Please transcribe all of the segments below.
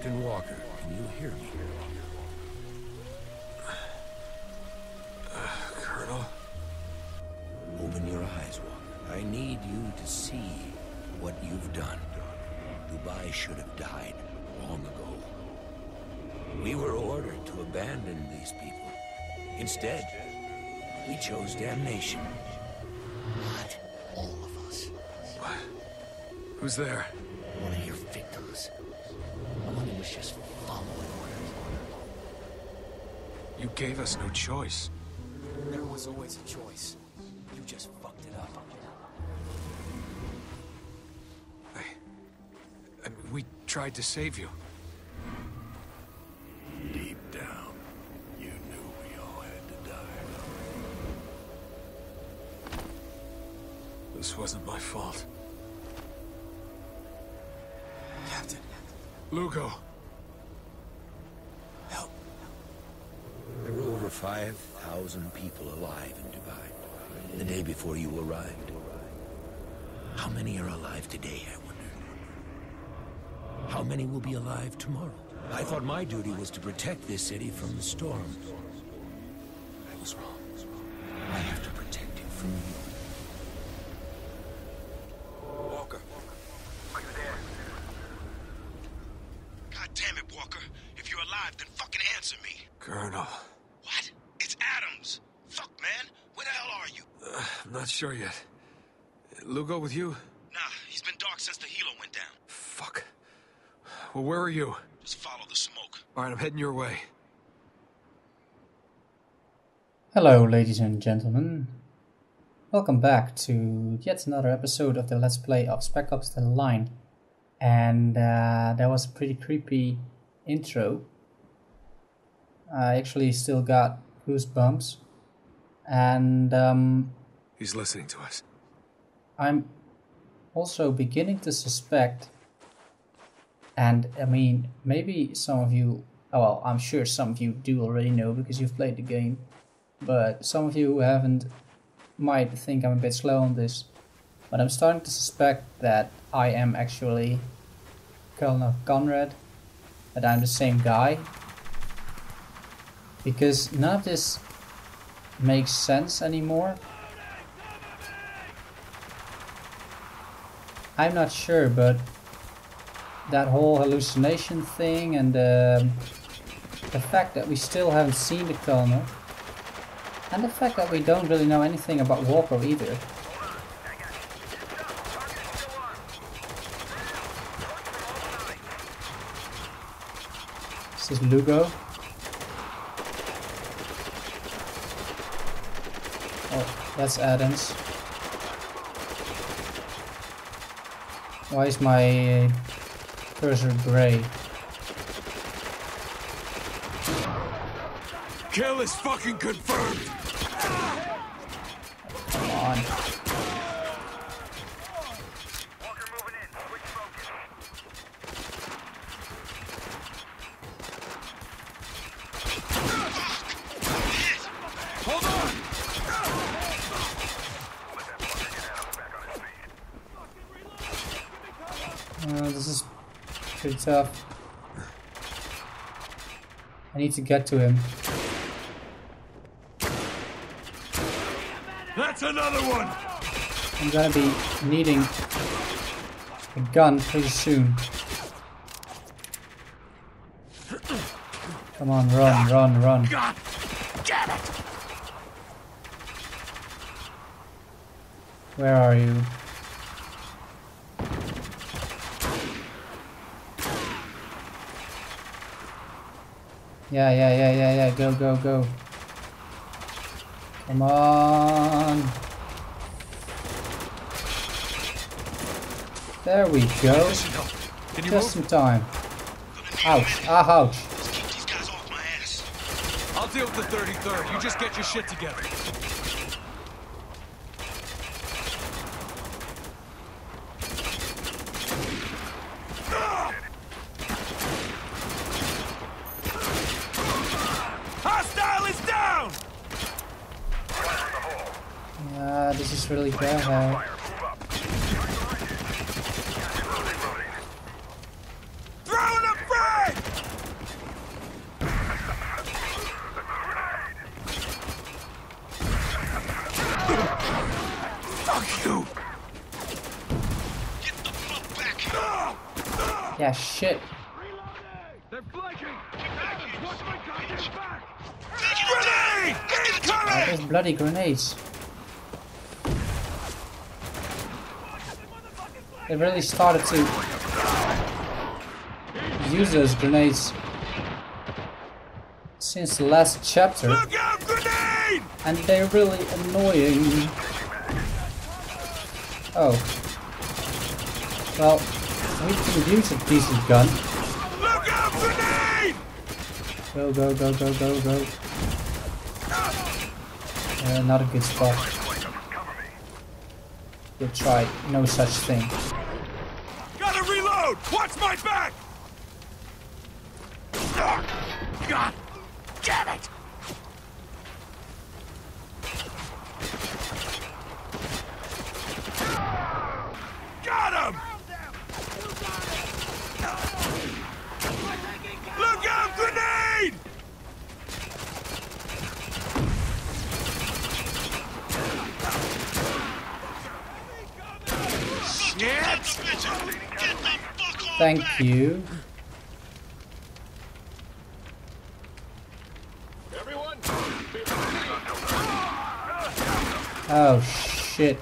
Captain Walker, can you hear me? Colonel? Open your eyes, Walker. I need you to see what you've done. Dubai should have died long ago. We were ordered to abandon these people. Instead, we chose damnation. Not all of us. What? Who's there? One of your victims. One who was just following orders. You gave us no choice. There was always a choice. You just fucked it up. I mean, we tried to save you. Deep down, you knew we all had to die. This wasn't my fault. Captain, Lugo. help. There were over 5,000 people alive in Dubai the day before you arrived. How many are alive today, I wonder? How many will be alive tomorrow? I thought my duty was to protect this city from the storm. I was wrong. I have to protect it from you. Walker. Are you there? God damn it, Walker. If you're alive, then fucking answer me. Colonel. What? It's Adams. Fuck, man. Where the hell are you? I'm not sure yet. Lugo with you? Nah, he's been dark since the helo went down. Fuck. Well, where are you? Just follow the smoke. Alright, I'm heading your way. Hello, ladies and gentlemen. Welcome back to yet another episode of the Let's Play of Spec Ops The Line. And that was a pretty creepy intro. I actually still got goosebumps. And He's listening to us. I'm also beginning to suspect, and I mean, maybe some of you, well, I'm sure some of you do already know because you've played the game, but some of you who haven't might think I'm a bit slow on this, but I'm starting to suspect that I am actually Colonel Conrad, that I'm the same guy, because none of this makes sense anymore. I'm not sure, but that whole hallucination thing and the fact that we still haven't seen the Colonel, and the fact that we don't really know anything about Walker either. This is Lugo. Oh, that's Adams. Why is my cursor gray? Kill is fucking confirmed! Come on. Walker moving in. Quick focus. Hold on! This is pretty tough. I need to get to him. That's another one! I'm gonna be needing a gun pretty soon. Come on, run, run, run. God damn it! Where are you? Yeah. Go, go, go. Come on. There we go. Can you Just move? in time. Ouch. Ah, ouch. Let's keep these guys off my ass. I'll deal with the 33rd. You just get your shit together. Hostile is down! Yeah, this is really bad. Throwing a frag! Yeah, shit. They're flanking! Watch my goddamn back! Grenade! Incoming! Those bloody grenades. They really started to use those grenades since the last chapter. Look out, grenade! And they're really annoying. Oh. Well, we can use a decent gun. Look out, grenade! Go, go, go, go, go, go. Not a good spot. We'll try no such thing. Gotta reload! Watch my back! God damn it! Got him! Look out, grenade! Shit! Thank you. Oh shit.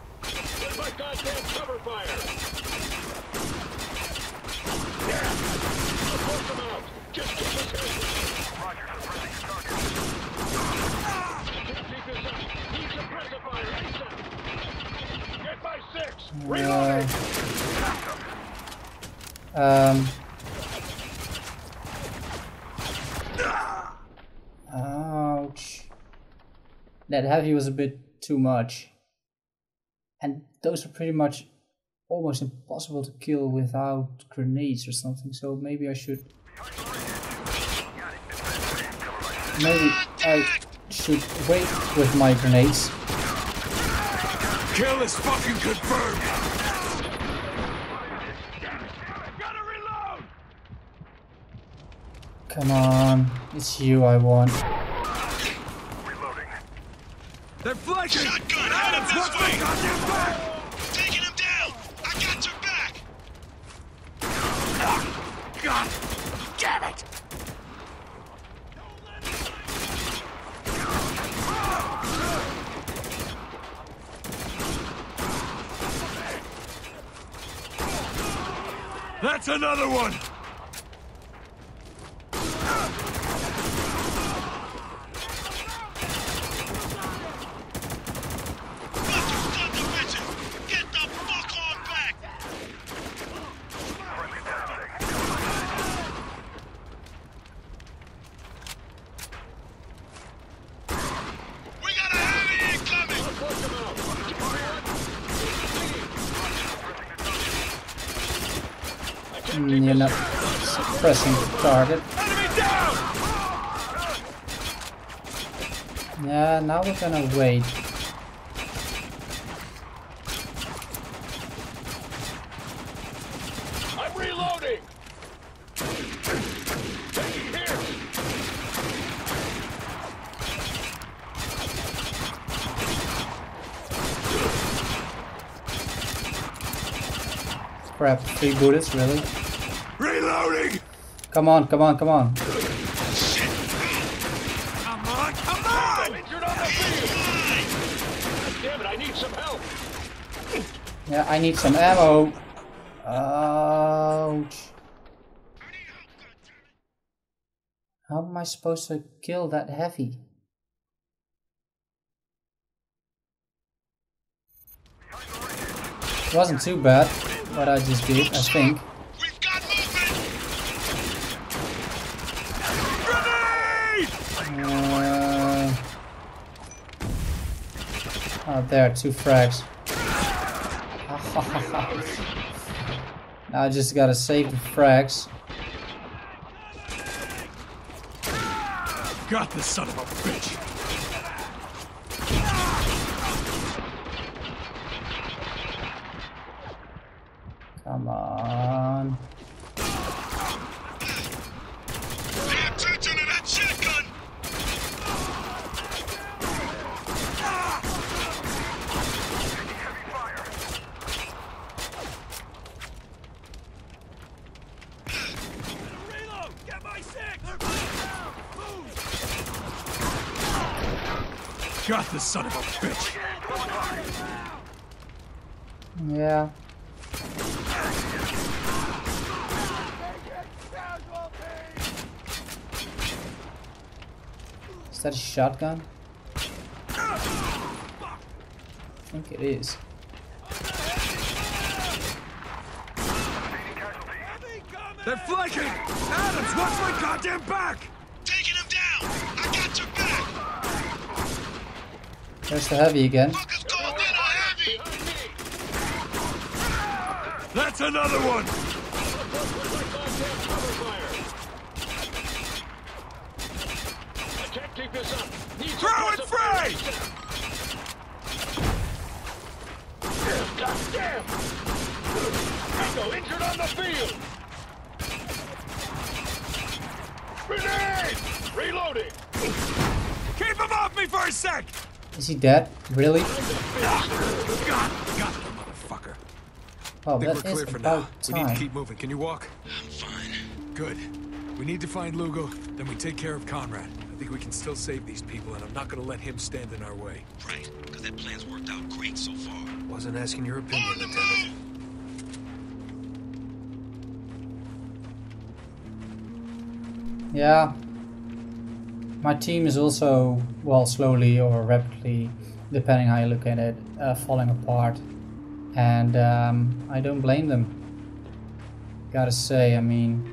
Ouch. That heavy was a bit too much. And those are pretty much almost impossible to kill without grenades or something, so maybe I should... Maybe I should wait with my grenades. Kill is fucking confirmed! Gotta reload! Come on, it's you I want. They're flanking! Shotgun, head this way! Goddamn back! Taking him down! I got your back! God damn it! That's another one! Get the fuck on back! We got a heavy incoming! You're not suppressing the target. Enemy down! Yeah, now we're gonna wait. I'm reloading! Here! Crap, 3 bullets, really? Reloading! Come on, come on, come on. Come on, come on! Injured on the field! Damn it, I need some help! Yeah, I need some ammo. Ouch. How am I supposed to kill that heavy? It wasn't too bad, what I just did, I think. We've got movement! Grenade! Oh, there are 2 frags. Now I just gotta save the frags. Got this son of a bitch! Come on. Pay attention to that shotgun! shot the son of a bitch. Yeah. Is that a shotgun? I think it is. They're flanking! Adams, watch my goddamn back! Taking him down! I got your back! There's the heavy again. Fuckers called in a heavy! That's another one! I can't keep this up. Need Throw it free! God damn! Tango injured on the field! Grenade! Reloading! Keep him off me for a sec! Is he dead? Really? God, motherfucker. Oh, I think that we're is clear for now. about We need to time. keep moving. Can you walk? I'm fine. Good. We need to find Lugo, then we take care of Conrad. I think we can still save these people, and I'm not gonna let him stand in our way. Right, because that plan's worked out great so far. Wasn't asking your opinion, On the Lieutenant. Yeah. My team is also, well, slowly or rapidly, depending how you look at it, falling apart. And I don't blame them. Gotta say, I mean,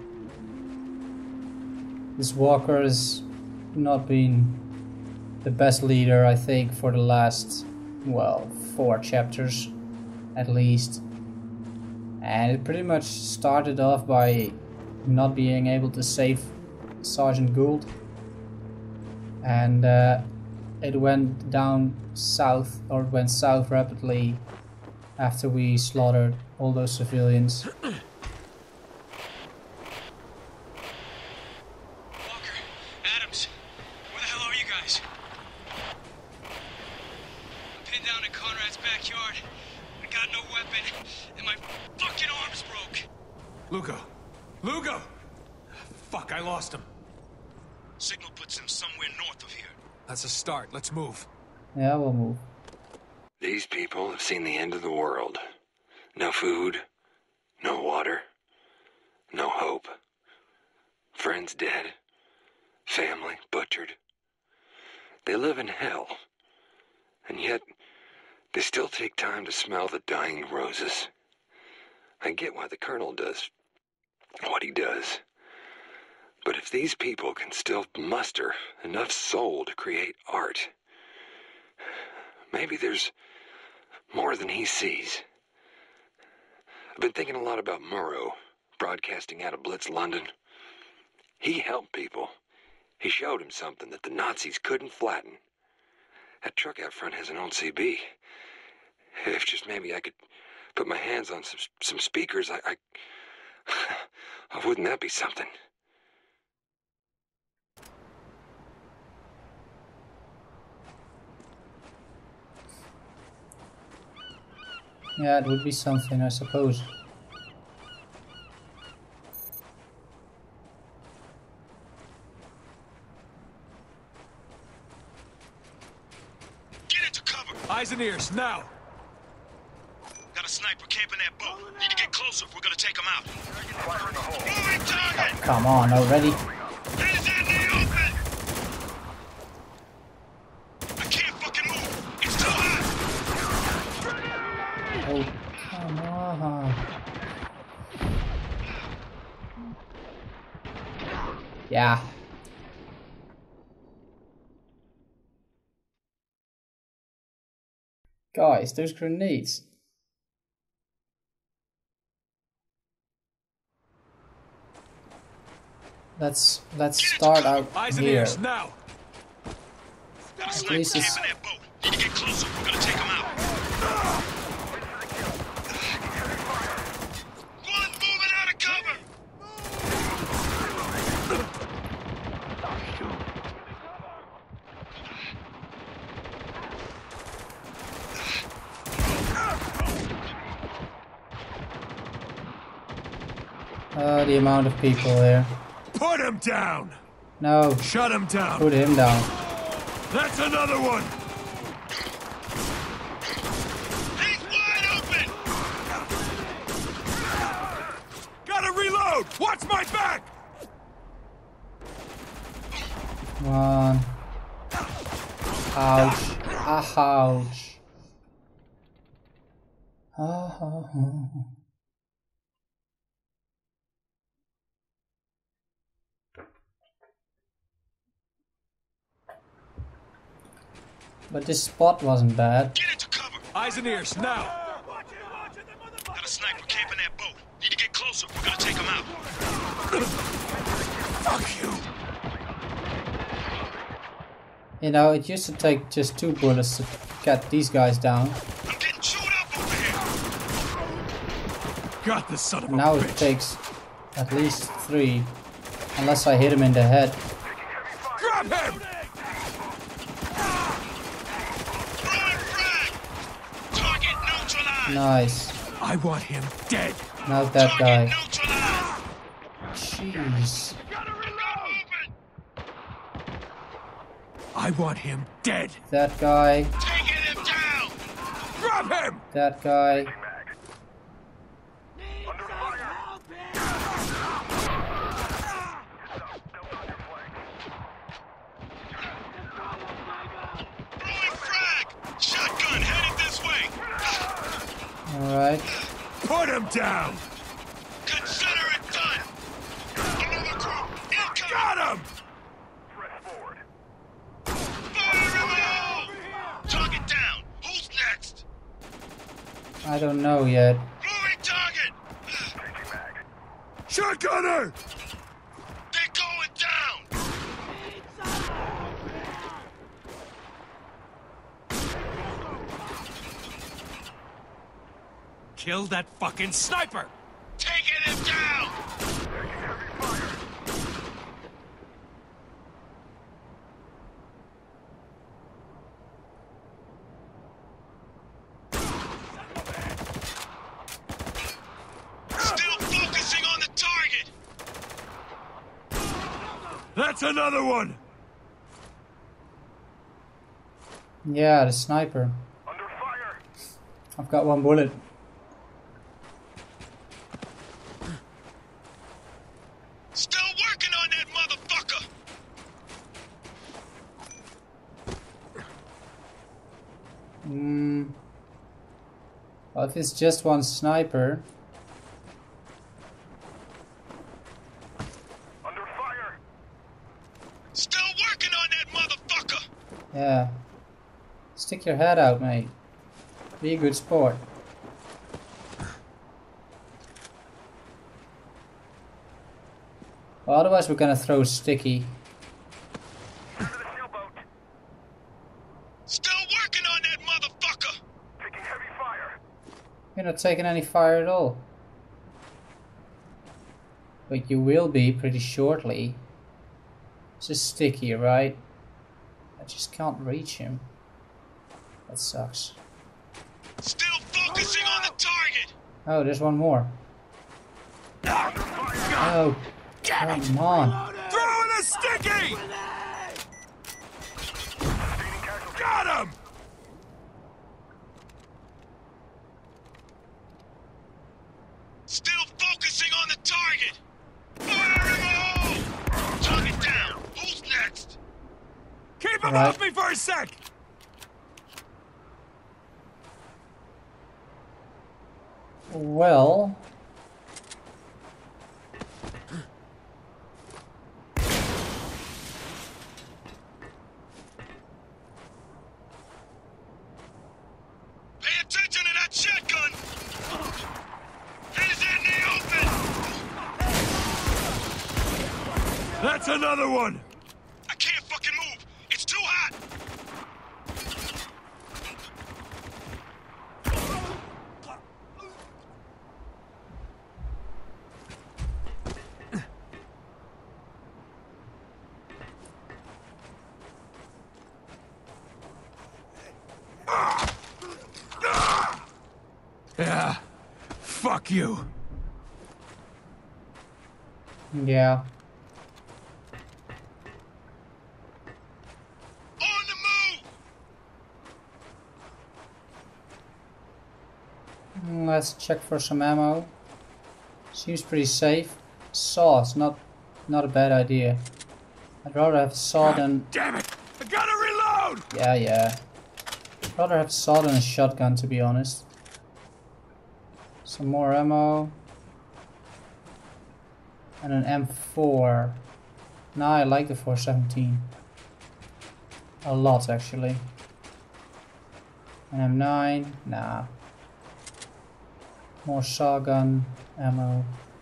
this Walker has not been the best leader, I think, for the last, well, 4 chapters at least. And it pretty much started off by not being able to save Sergeant Gould. And it went down south, or it went south rapidly after we slaughtered all those civilians. Walker, Adams, where the hell are you guys? I'm pinned down in Conrad's backyard. I got no weapon, and my fucking arm's broke. Lugo! Lugo! Fuck, I lost him. Signal puts him somewhere north of here. That's a start. Let's move. Yeah, we'll move. These people have seen the end of the world. No food, no water, no hope. Friends dead, family butchered. They live in hell, and yet they still take time to smell the dying roses. I get why the Colonel does what he does. But if these people can still muster enough soul to create art, maybe there's more than he sees. I've been thinking a lot about Murrow, broadcasting out of Blitz, London. He helped people. He showed him something that the Nazis couldn't flatten. That truck out front has an old CB. If just maybe I could put my hands on some speakers, I wouldn't that be something? Yeah, it would be something, I suppose. Get into cover! Eyes and ears, now! Got a sniper camping that boat. Need to get closer if we're gonna take him out. Moving target! Come on, already. He's in the open! I can't fucking move! It's too hot! Oh, come on. Yeah. Guys, those grenades. Let's start out Eyes and here. ears, now! Got a sniper Jesus. camping that boat. Need to get closer if we're gonna take him out. One moving out of cover! The amount of people here. Put him down! No, Shut him down! put him down. That's another one! Watch my back! Come on. Ouch. Ouch. Oh. But this spot wasn't bad. Get into cover. Eyes and ears, now! Got a sniper camping that boat. Need to get closer. We're gonna take him out. Fuck you! You know, it used to take just 2 bullets to get these guys down. I'm getting chewed up over here. Got this son of a Now it bitch. takes at least 3. Unless I hit him in the head. Grab him! Throwing frag. Target neutralized. Nice. I want him dead. Now that guy. Target neutralized. Jeez. I'm not moving. I want him dead. That guy. Taking him down. Grab him! That guy. Throwing frag. Shotgun headed this way. Alright. Put him down! Consider it done. Another group incoming. Got him! Fire in the hole. Target down. Who's next? I don't know yet. Moving target. Shotgunner! They're going down. Kill that fucking sniper! Taking him down. Still focusing on the target. That's another one! Yeah, the sniper. Under fire. I've got 1 bullet. Still working on that motherfucker. Well, if it's just 1 sniper. Under fire. Still working on that motherfucker. Yeah. Stick your head out, mate. Be a good sport. Well, otherwise we're gonna throw Sticky. Still working on that motherfucker. Taking heavy fire. You're not taking any fire at all. But you will be pretty shortly. This is Sticky, right? I just can't reach him. That sucks. Still focusing on the target. Oh, there's 1 more. Oh, come on. Throw in a sticky! Got him! Still focusing on the target. Fire in the hole. Target down. Who's next? Keep him Right. off me for a sec! Well, Pay attention to that shotgun. He's in the open. That's another one! I can't fucking move. It's too hot. Yeah. Fuck you. yeah. On the move. Let's check for some ammo. Seems pretty safe. Saws, not a bad idea. I'd rather have a saw than... Damn it! I gotta reload! Yeah. I'd rather have a saw than a shotgun, to be honest. Some more ammo. And an M4. Nah, I like the 417. A lot, actually. An M9. Nah. More saw gun ammo.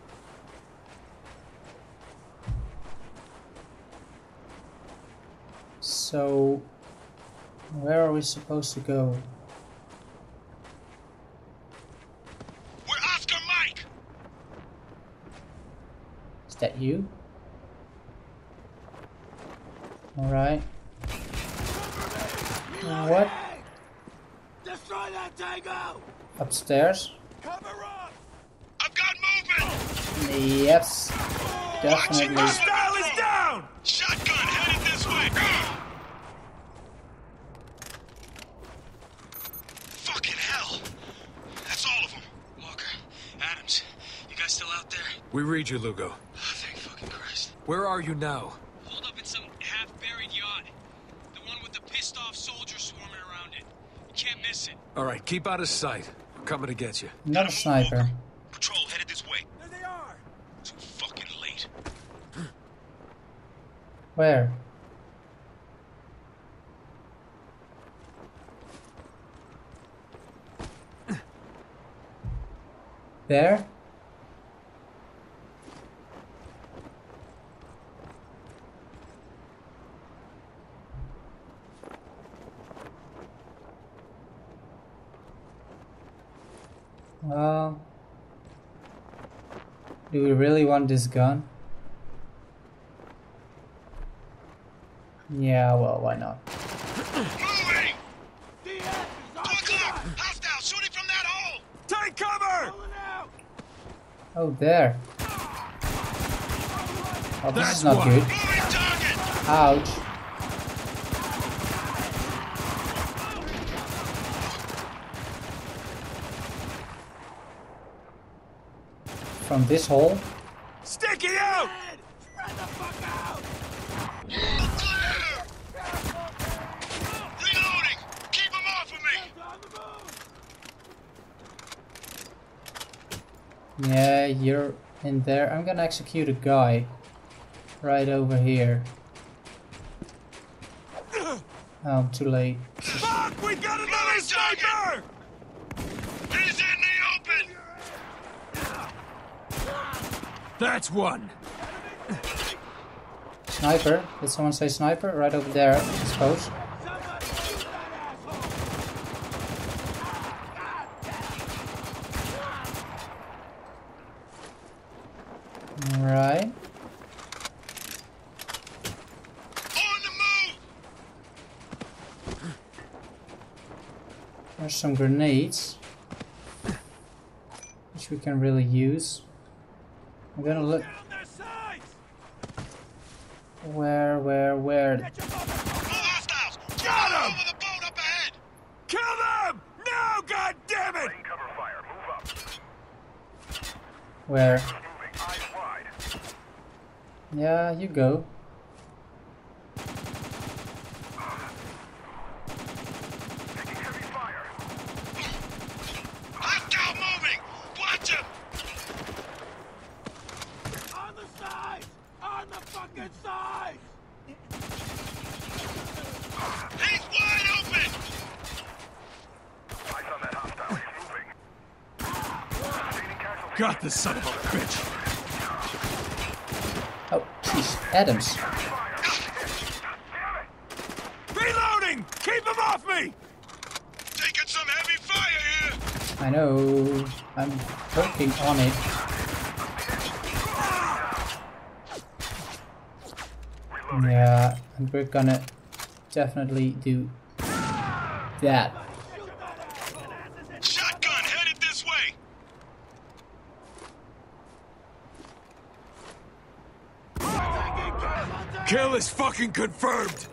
So, where are we supposed to go? We're Oscar Mike! Is that you? Alright. What? Destroy that Tango! Upstairs? Cover up! I've got movement! Yes. Definitely. Hostile is down! Shotgun headed this way! Fucking hell! That's all of them. Walker, Adams, you guys still out there? We read you, Lugo. Oh, thank fucking Christ. Where are you now? Hold up in some half-buried yacht. The one with the pissed-off soldiers swarming around it. You can't miss it. Alright, keep out of sight. I'm coming to get you. Not a sniper. Patrol headed this way. There they are! Too fucking late. Where? There? Well, do we really want this gun? Yeah, well, why not? Moving! DS is Look outside! up! Hostile shooting from that hole! Take cover! Pulling out! Oh, there. Oh, this That's is not one. good. Moving target! Ouch. From this hole? Sticky out! Ed, spread the fuck out! Clear! Reloading! Keep him off of me! On the move! Yeah, you're in there. I'm gonna execute a guy right over here. Oh, too late. Fuck! We got another sniper! He's in the open! That's one. Sniper? Did someone say sniper? Right over there, I suppose. Somebody shoot that asshole! Right. On the move! There's some grenades, which we can really use. I'm gonna look. Down their sides! Where? More hostiles! Got him! Over the boat up ahead! Kill them! Now, goddammit! Cover fire, move up. Where? Moving, eyes wide. Yeah, you go. Taking heavy fire. Hostile moving! Watch him! On the sides! On the fucking sides! He's wide open! Eyes on that hostile, he's moving. Sustaining casualties. Got the son of a bitch. Oh, jeez, Adams. Reloading! Keep him off me! Taking some heavy fire here! I know. I'm working on it. Yeah, and we're gonna definitely do that. Shotgun headed this way! Kill is fucking confirmed!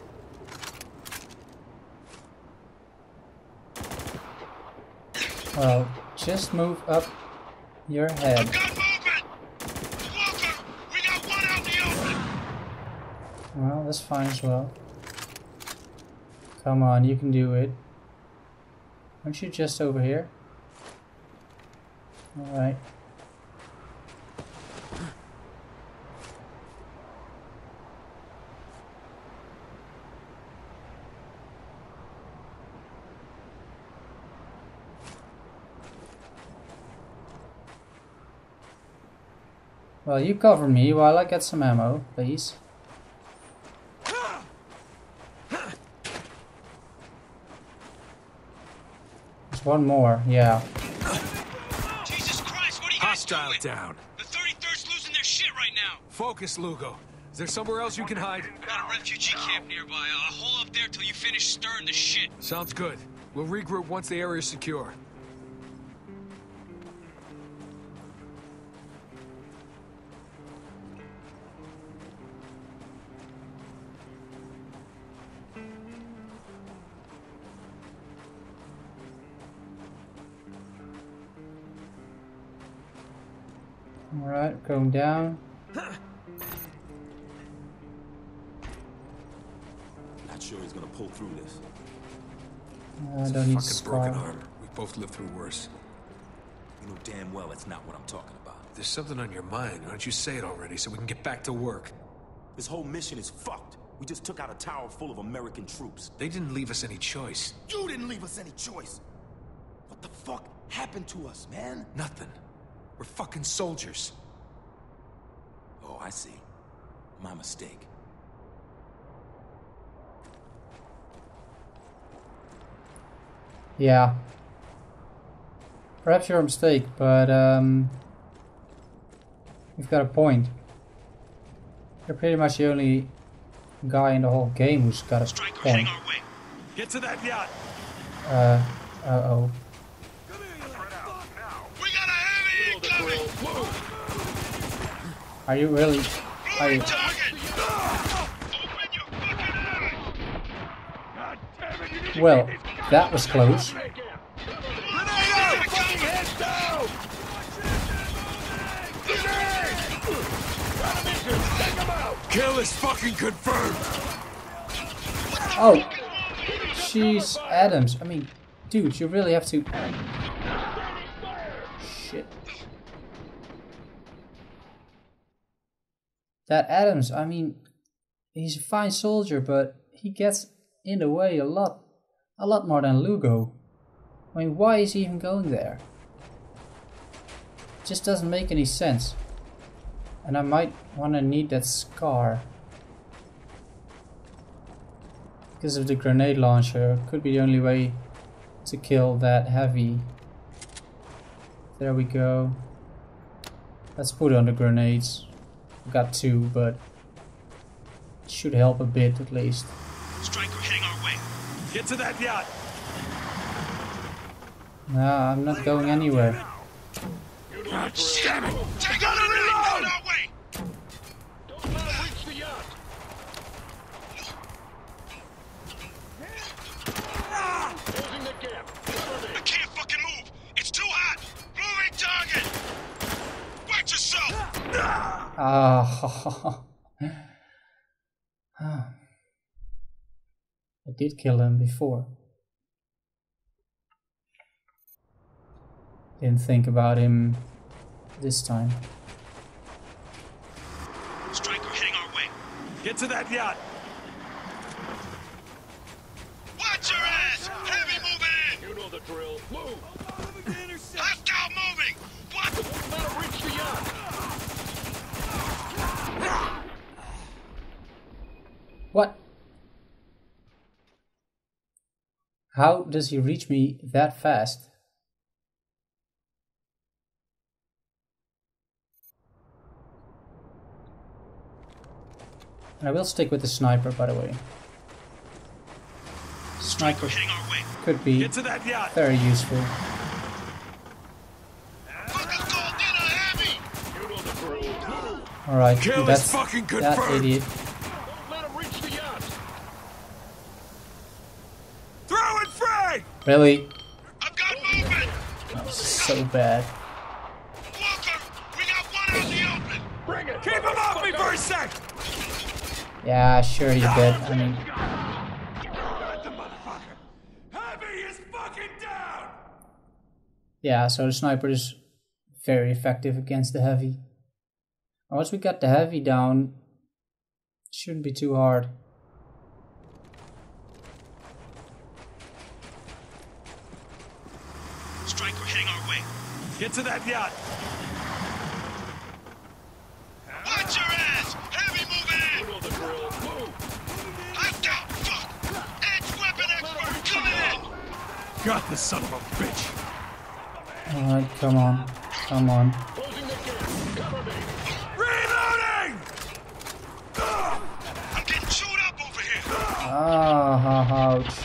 Well, just move up your head. Got movement! Walker, Well, that's fine as well. Come on, you can do it. Aren't you just over here? Alright. Well, you cover me while I get some ammo, please. There's one more, yeah. Jesus Christ, what are you guys Hostile doing? down. The 33rd's losing their shit right now. Focus, Lugo. Is there somewhere else you can hide? Got a refugee camp nearby. I'll hold up there till you finish stirring the shit. Sounds good. We'll regroup once the area's secure. Alright, going down. Not sure he's gonna pull through this. I don't need Fucking broken scar. arm. We've both lived through worse. You know damn well that's not what I'm talking about. There's something on your mind. Why don't you say it already so we can get back to work? This whole mission is fucked. We just took out a tower full of American troops. They didn't leave us any choice. You didn't leave us any choice. What the fuck happened to us, man? Nothing. We're fucking soldiers. Oh, I see. My mistake. Yeah. Perhaps your mistake, but you've got a point. You're pretty much the only guy in the whole game who's got a Striker point. heading our way. Get to that yacht. Uh-oh. We got a heavy incoming! Are you really... Are you... Target! Open your fucking eyes! Well, that was close. Kill is fucking confirmed. Oh! Jeez, Adams. I mean, dude, you really have to... Shit. That Adams, I mean, he's a fine soldier, but he gets in the way a lot more than Lugo. I mean, why is he even going there? It just doesn't make any sense. And I might want to need that scar. Because of the grenade launcher, could be the only way to kill that heavy. There we go. Let's put on the grenades. Got two, but it should help a bit at least. Striker heading our way. Get to that yacht. Nah, I'm not going anywhere. God damn it. Take on a reload! Our way! Don't let him reach the yacht. Closing the gap. I can't fucking move! It's too hot! Moving target! Watch yourself! Ah. I did kill him before. Didn't think about him this time. Striker heading our way. Get to that yacht. Watch your ass! Heavy moving in! You know the drill. Move. Hostile moving! What? Let him reach the yacht. What? How does he reach me that fast? And I will stick with the sniper, by the way. Sniper Heading our way. could be Get to that yacht. very useful. Fucking called in a heavy! You know the drill. Move. Alright, Kill that's is fucking that confirmed. idiot. Don't let him reach the yacht. Throw it frag. Really? I've got movement! This is so bad. Walker, we got one out in the open! Bring it. Keep him off me for a sec. Yeah, sure he's dead. I mean, Heavy is fucking down! yeah, so the sniper is very effective against the heavy. Once we got the heavy down, it shouldn't be too hard. Striker heading our way. Get to that yacht! Watch your ass! Heavy moving in! You know the drill. Move! I've got fuck! Edge weapon expert coming in! Got the son of a bitch! Alright, come on. Come on. Closing the gate! Cover me! Reloading! I'm getting chewed up over here! Ah, ouch.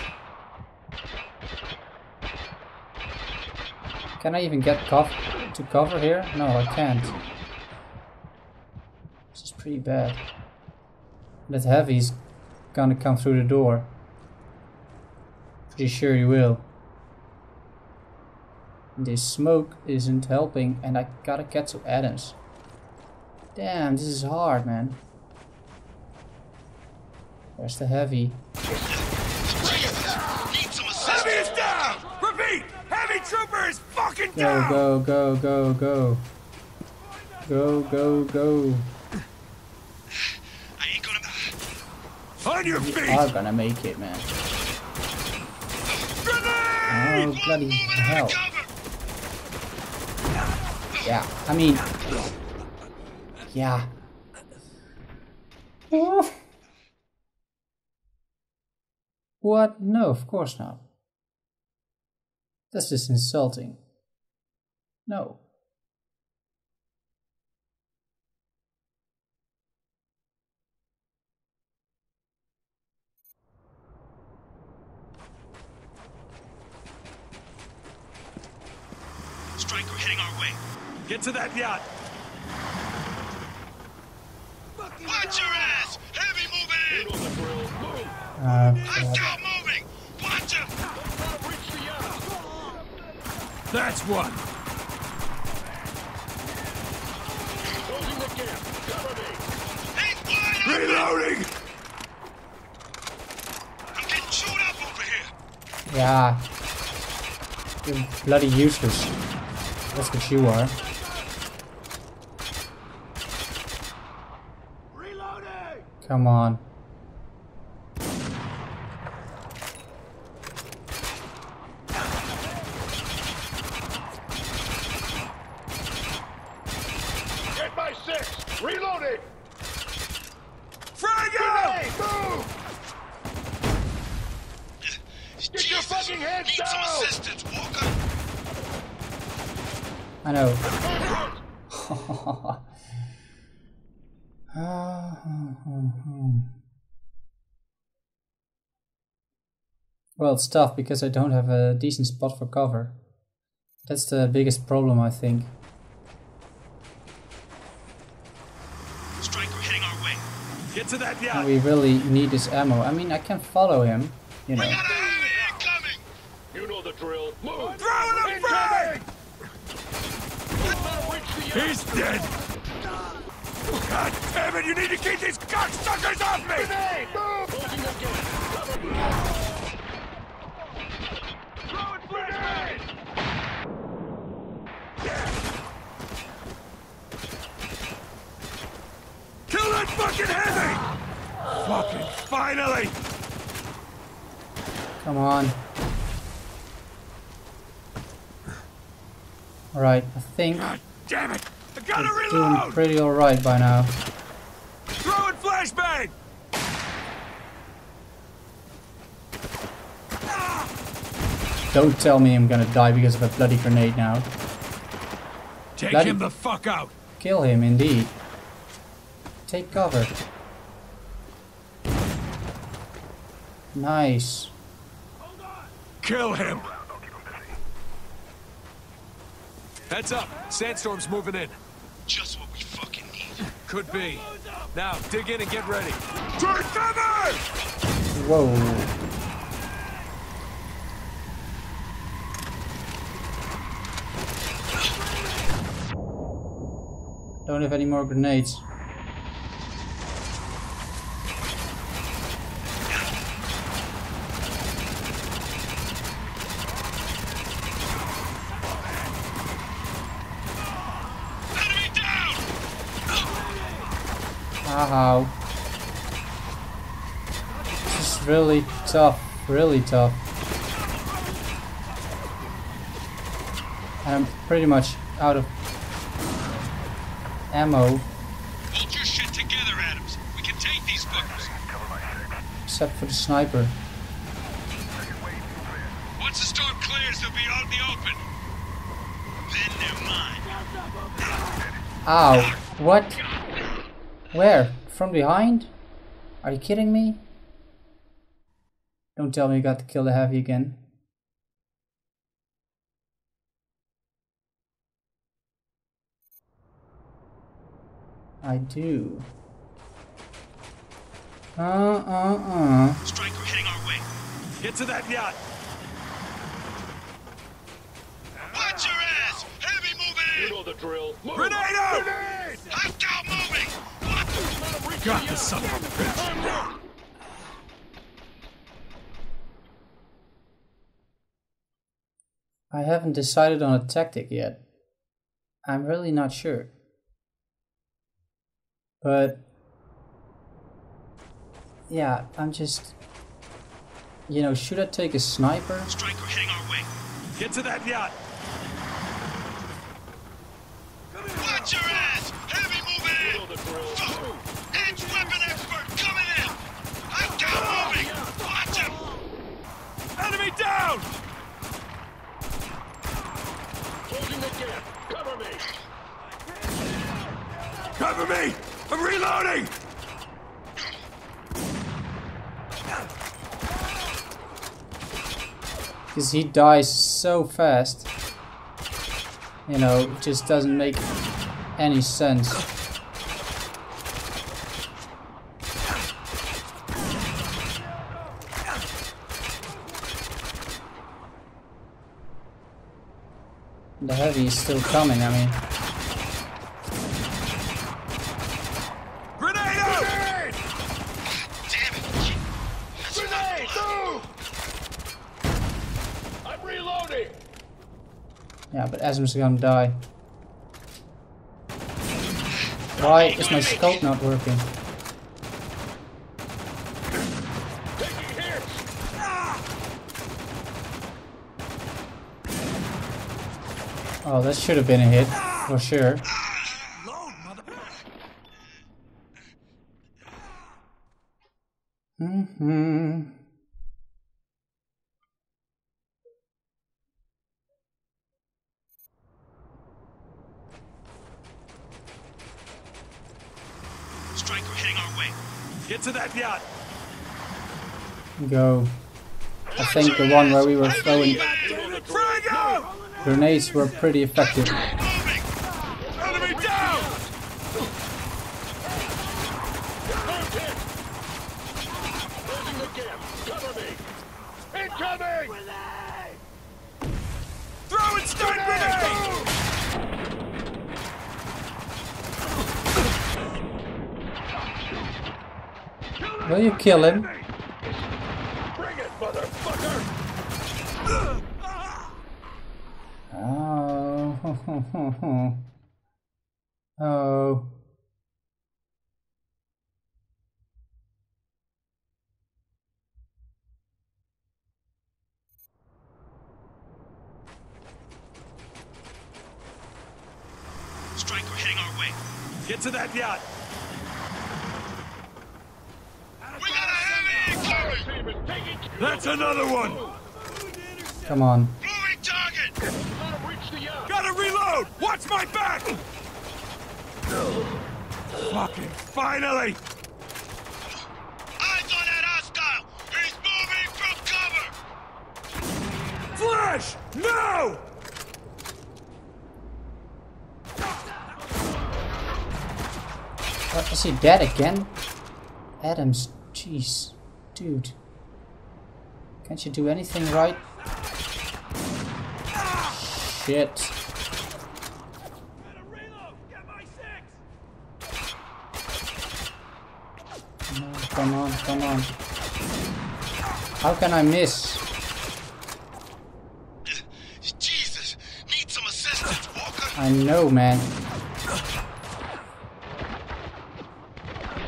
Can I even get to cover here? No, I can't. This is pretty bad. That heavy's gonna come through the door. Pretty sure he will. This smoke isn't helping, and I gotta get to Adams. Damn, this is hard, man. Where's the heavy? Heavy is down! Repeat! Heavy trooper is fucking down! Go, go, go, go, go. Go, go, go. I ain't gonna... On your We feet! are gonna make it, man. Oh, bloody hell. Yeah, I mean... Yeah. Oh. What? No, of course not. That's just insulting. No. Striker heading our way. Get to that yacht! Watch your ass! Heavy moving in! You know the drill. Move! I'm still moving! Watch him! Reach the yacht! That's one! Closing the camp! Cover me! He's wide open! Reloading! I'm getting chewed up over here! Yeah. You're bloody useless. That's what you are. Reloading! Come on. Get my six! Reloading! Frag out! Move! Get your fucking hands Need down! some assistance, Walker! I know. Well, it's tough because I don't have a decent spot for cover. That's the biggest problem, I think. Striker heading our way. Get to that And yacht! we really need this ammo. I mean, I can follow him, you know. We got a heavy incoming! You know the drill. Move! Throw the frag! He's dead! God damn it! You need to keep these cocksuckers off me! Grenade! Move! Closing the gate! Cover me! Throwing grenade! Kill that fucking heavy! Fucking finally! Come on. Alright, I think God damn it! I gotta we're doing reload! pretty alright by now. Throwing flashbang! Don't tell me I'm gonna die because of a bloody grenade now. Take Bloody- him the fuck out! Kill him, indeed. Take cover. Nice. Kill him! Heads up! Sandstorm's moving in. Just what we fucking need. Could be. Now, dig in and get ready. Turn cover! Whoa. Don't have any more grenades. Ow. This is really tough. Really tough. And I'm pretty much out of ammo. Hold your shit together, Adams. We can take these fuckers. Except for the sniper. Once the storm clears, they'll be out in the open. Then they're mine. Ow. What? Where? From behind? Are you kidding me? Don't tell me you got to kill the heavy again. I do. Striker heading our way. Get to that yacht. Watch your ass! Heavy moving in! You know the drill. Grenade out! Hostile moving! What? Got this son of a bitch. I haven't decided on a tactic yet. I'm really not sure. But yeah, I'm just, you know, should I take a sniper? Striker heading our way. Get to that yacht. Watch your ass! Heavy moving in! Fuck! Edge weapon expert coming in! Hostile moving! Watch him! Enemy down! Closing the gap! Cover me! Cover me! I'm reloading! Because he dies so fast. You know, it just doesn't make any sense. The heavy is still coming, I mean. Grenade out! Damn it! Grenade! Move! I'm reloading! Yeah, but Asm's gonna die. Why is my scope not working? Taking hits! Oh, that should have been a hit, for sure. Striker heading our way. Get to that yacht. Go. I think the one where we were throwing Frag out! grenades were pretty effective. Enemy down! Closing the gap! Cover me! Incoming! Throw and stun grenade! Will you kill him? Bring it, motherfucker! Oh. Oh. Striker heading our way. Get to that yacht. We got a heavy incoming! That's another one! Come on. Moving target! Gotta reach the yacht! Gotta reload! Watch my back! Fucking finally! Eyes on that hostile! He's moving from cover! Flash! No! What, is he dead again? Adams, jeez. Dude. Can't you do anything right? Shit. Come on, come on. How can I miss? Jesus! Need some assistance, Walker! I know, man.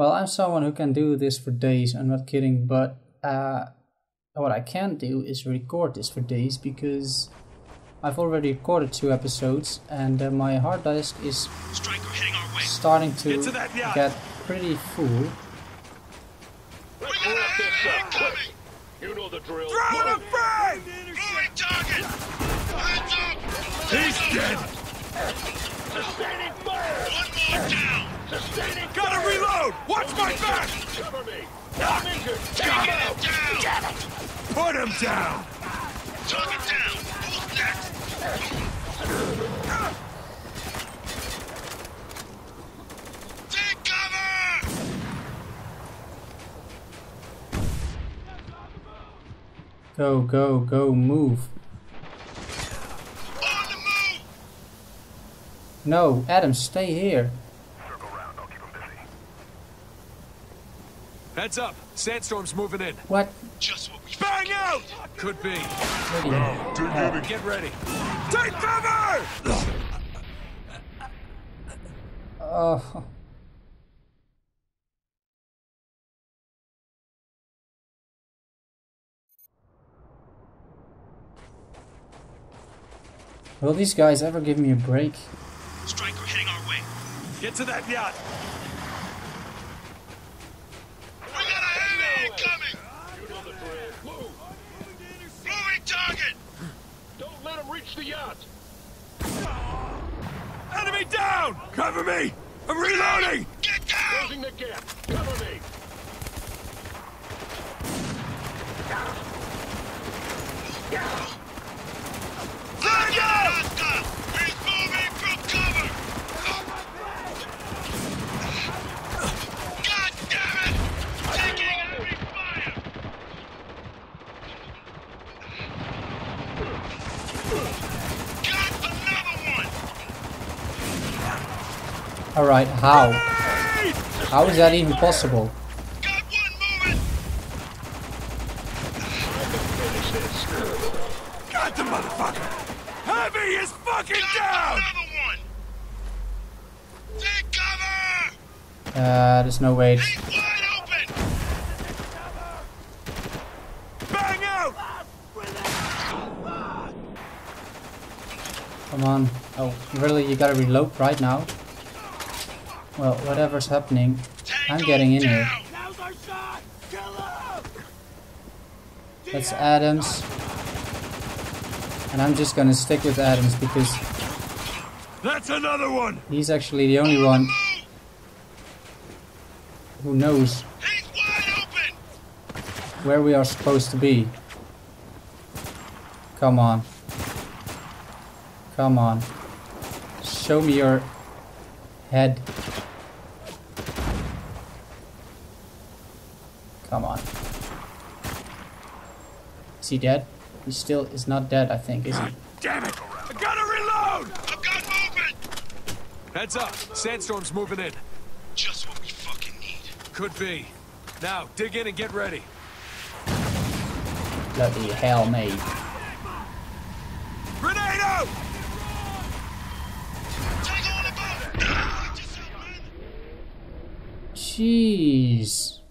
Well, I'm someone who can do this for days, I'm not kidding, but what I can't do is record this for days because I've already recorded 2 episodes and my hard disk is starting to get pretty full. We got a hit incoming! You know the drill. Throw him free! Moving target! Hands up! He's dead! Sustaining fire! One more down! Sustaining Gotta reload! Watch my back! Cover me! I'm injured! Taking him down! Damn it! Put him down! Target down! Who's next? Take cover! Go, go, go, move. On the move! No, Adam, stay here. Circle round, I'll keep him busy. Heads up! Sandstorm's moving in. What? Just what we Bang out! Could be. Get ready. Take cover! Oh. Will these guys ever give me a break? Striker heading our way. Get to that yacht. We got a heavy incoming! You know the drill. Move! Moving target! Don't let him reach the yacht! Enemy down! Cover me! I'm reloading! Get down! Closing the gap! Cover me! Hostile! He's moving from cover! God damn it! Taking heavy fire! Got another one! Alright, how? How is that even possible? Got one moving! Got the motherfucker! Heavy is fucking Got down! another one! Take cover! There's no way. He's wide open! Bang out! Come on. Oh, really? You gotta reload right now? Well, whatever's happening, I'm getting in here. Now's our shot! Kill him! That's Adams. And I'm just gonna stick with Adams because That's another one! he's actually the only one who knows He's wide open! where we are supposed to be. Come on. Come on. Show me your head. Come on. Is he dead? He still is not dead, I think, is he? Damn it! I gotta reload! I've got movement! Heads up! Sandstorm's moving in. Just what we fucking need. Could be. Now, dig in and get ready. Bloody hell, mate. Grenade out! Take on the boat! Just Jeez.